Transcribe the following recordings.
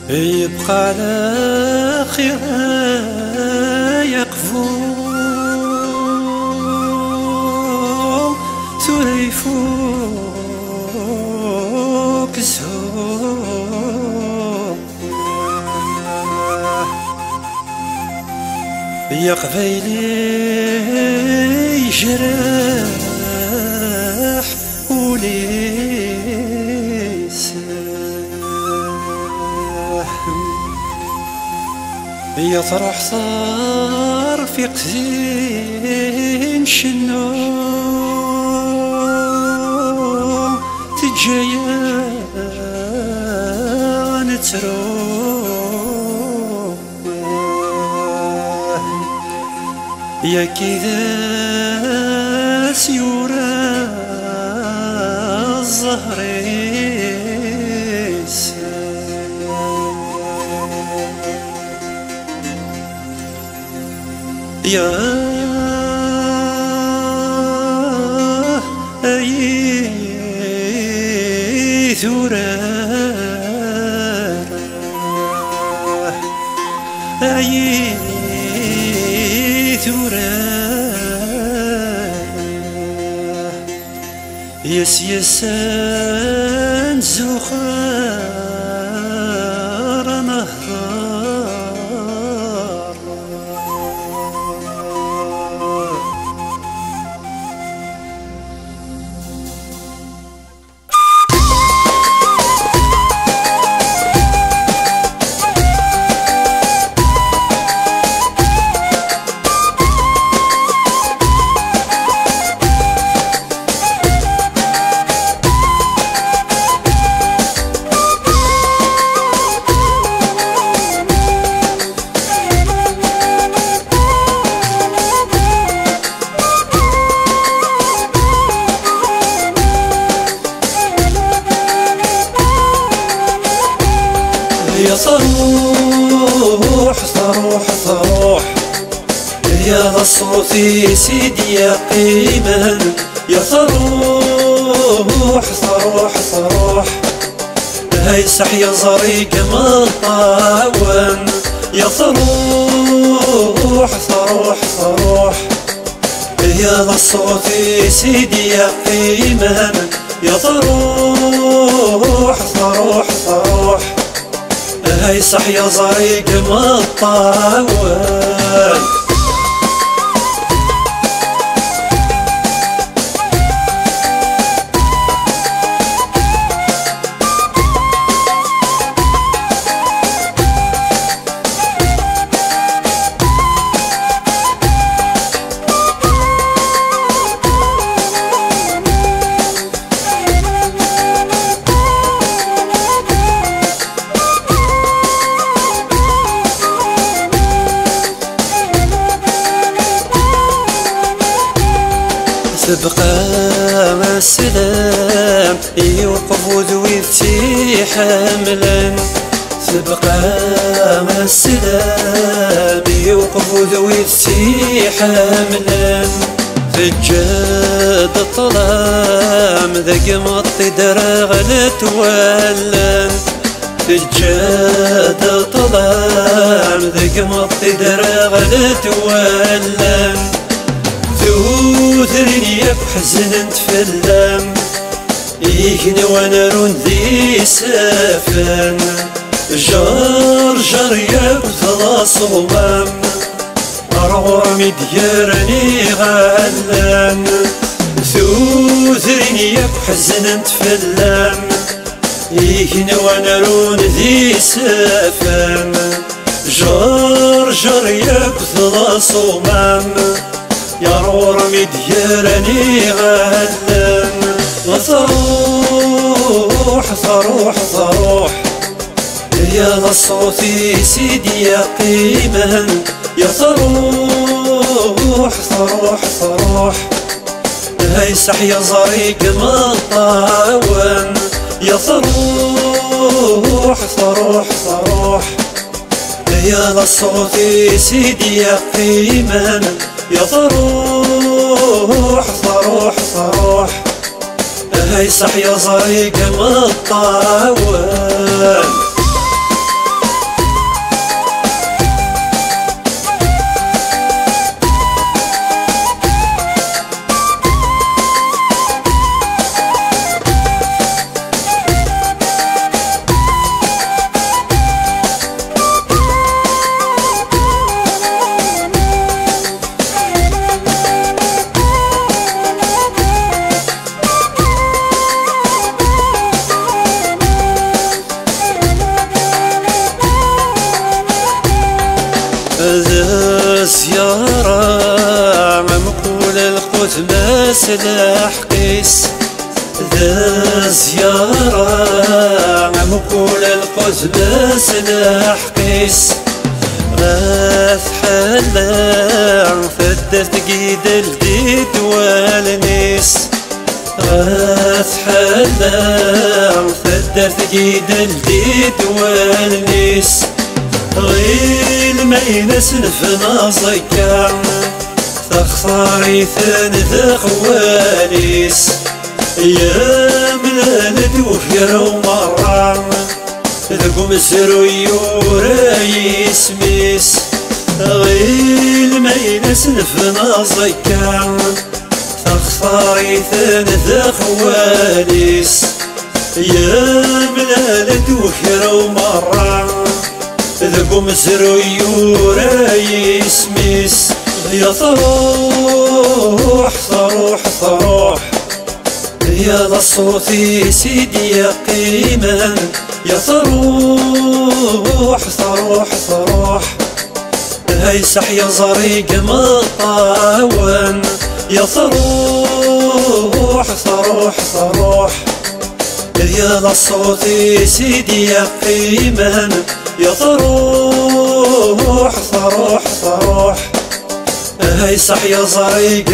يبقى على خير يقفو سريفوك الزهور يا قبيلي جراح وليس يا طرح صار في قزين شنو تجيان تروح يا كذا سيورا الزهريس يا أي ثورة أي ثورة يس يسان زخار نهار يا صروح صروح صروح يا صوتي سيدي يا قيمة يا صروح صروح صروح هاي صحيا زريق مطاون يا صروح صروح صروح يا صوتي سيدي يا قيمة يا صروح صروح صروح هاي صحيا زريق مطاون تبقى ما السلام يوقف ذويتي حاملا تبقى ما السلام يوقف ذويتي حاملا فجاد الظلام ذاك مطي دراغلت ولن فجاد الظلام ذاك مطي دراغلت ولن ثوثرني بحزن تفلم يجني وانا رون ذي سافن جار جار يا خلاص غمام أرغم ديارني غلان ثوثرني بحزن تفلم يجني وانا رون ذي سافن جار جار يا خلاص غمام يا رورمي ديارني غلان وصروح صروح صروح يا صوتي سيدي يا قيمة يا صروح صروح صروح هاي صحيا زريق مطاون يا صروح صروح صروح يا صوتي سيدي يا قيمة يا صروح صروح صروح هاي صحيا زريق مطاون سلاح قيس ذا زيارة مقول القوس بسلاح قيس غاث حلا فدت قيد الديد والنيس غاث حلا فدت قيد الديد والنيس غيل ما ينسلف ناصيكا تخفاري ثن خواليس يا بلاد وفير ومرة ذقم سرو يورا يسميس غيل ما ينسلف ناصيكا تخفاري ثن خواليس يا بلاد وفير ومرة ذقم سرو يورا يسميس يا صروح صروح صروح يا ذا الصوت سيدي يا قيما يا صروح صروح صروح هاي صحيا زريق مطاون يا صروح صروح صروح يا ذا الصوت سيدي يا قيما يا صروح صروح صروح هاي صحيا زريق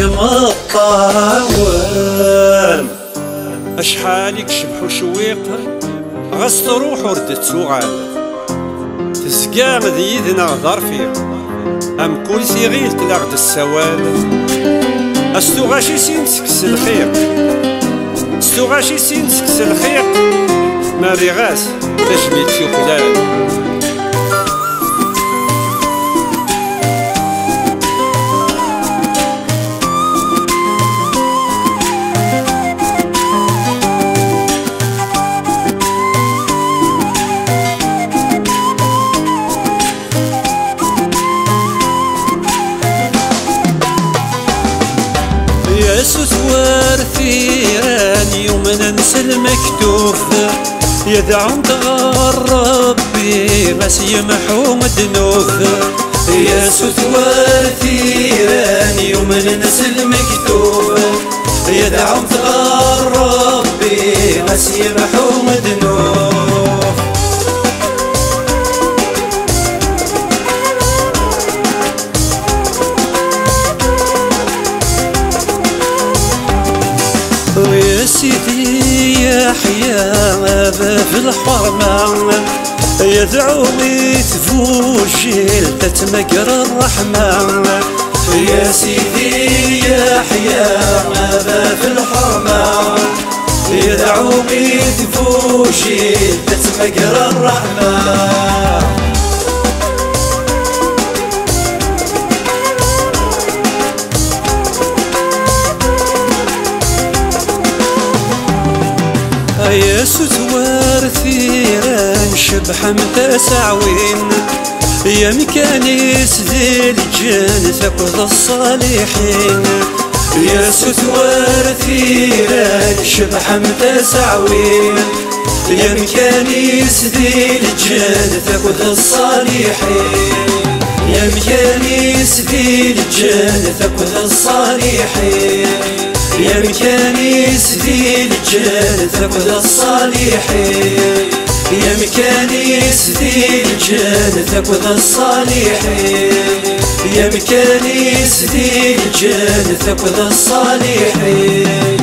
مطاون اشحالك شبح وشويق غاس تروح وردت سوغال تسقى ذي يذنا ظرفي ام كل سيغيل تلاغد السوال استغاشي سين تسكس الخيق استغاشي سين تسكس الخيق ماري غاس تجميت شوكلال سوار ثيران يوم ننسى المكتوب يدعم تغرب ربي بس يمحو مدنوب يا سوار ثيران يوم ننسى المكتوب يدعم تغرب ربي بس يمحو مدنوب يا سيدي يا حيا في الحرمة يدعوني تفوجي تتمقر الرحمة يا سيدي يا حيا في الحرمة يدعوني تفوجي تتمقر الرحمة يا ستوار ثيران شبح متسعوين يا مكانيس ذي الجنة فقد الصالحين يا ستوار ثيران شبح متسعوين يا مكانيس ذي الجنة فقد الصالحين يا مكانيس ذي الجنة فقد الصالحين يا مكانيس ذي الجنة فقد الصالحين يا مكانيس ذي الجنة فقد الصالحين يا مكانيس ذي الجنة فقد الصالحين